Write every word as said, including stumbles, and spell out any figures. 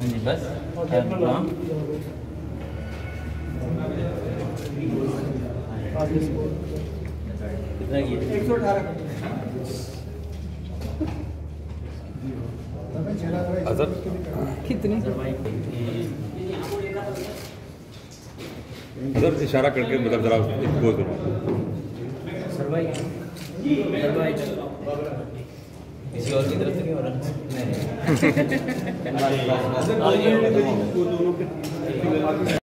जी बस कितना की एक सौ अठारह कितनी अदर इशारा करके मतलब जरा इसको करो सर भाई सर भाई किसी और की तरफ से नहीं हो रहा नहीं